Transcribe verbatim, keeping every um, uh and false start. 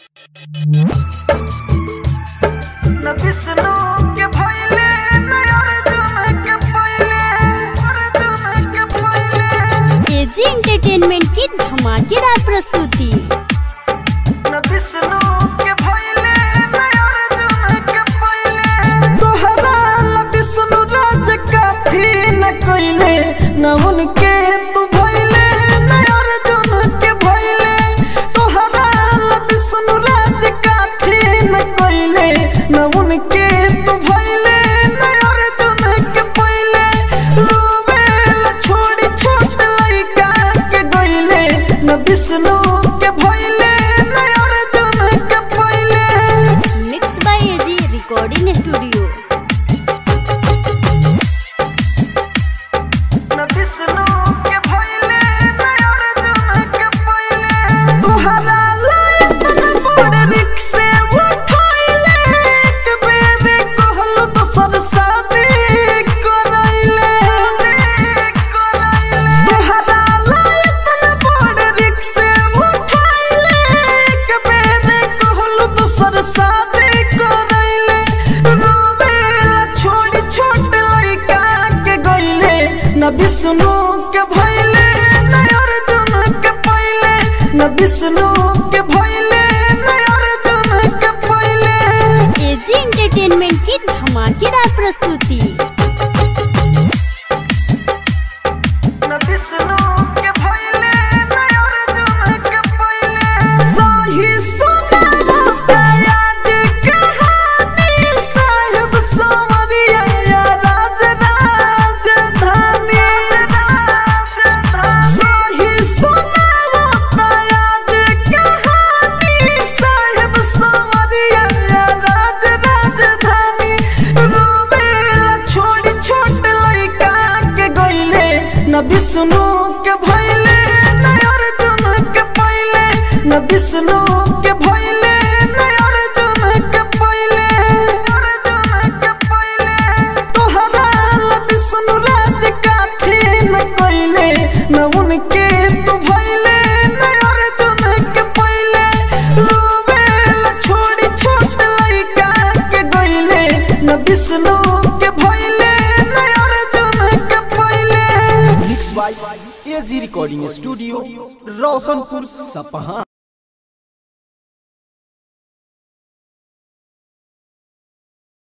न विष्णु के भइले न अर्जुन के पहिले अर्जुन के पहिले। एजी एंटरटेनमेंट की धमाकेदार प्रस्तुति। न विष्णु के भइले न अर्जुन के पहिले। तोहरा विष्णु राज काफी न कइले न उनके तू भइले न अर्जुन के भइले। तोहरा विष्णु राज काफी न कइले न उनके तू भइले न अर्जुन के पहिले। रोवे छोड़ी छोट लइका के गइले न विष्णु के भइले न अर्जुन के पहिले। Mix by AG recording studio. न विष्णु के भइले न अर्जुन के पहिले। तोहरा लायक बड़ रिक्शे उठैले एक बेर कहलु दोसर शादी करैले। तोहरा लायक बड़ रिक्शे उठैले एक बेर कहलु दोसर शादी करैले। रोवे छोड़ी छोट लइका के गइले न विष्णु के भइले न अर्जुन के पहिले। न विष्णु के भइले न अर्जुन के पहिले। एजी एंटरटेनमेंट की धमाकेदार प्रस्तुति। न विष्णु के भइले न अर्जुन के पहिले। सही सुनाओ दयाद कहानी साहिब संवरिया राज राजधानी। सही सुनाओ दयाद कहानी साहिब संवरिया राज राजधानी। रोवे छोड़ी छोट लइका के गइले न विष्णु के भइले न अर्जुन के पहिले। न विष्णु के भइले न अर्जुन के पहिले अर्जुन के पहिले। तोहरा विष्णु राज काठी न कइले न उनके तू भइले न अर्जुन के पहिले। रोवे छोड़ी छोट लइका के गइले न विष्णु के भइले न अर्जुन के पहिले। Mix by AG recording studio, Roshanpur Sapaha.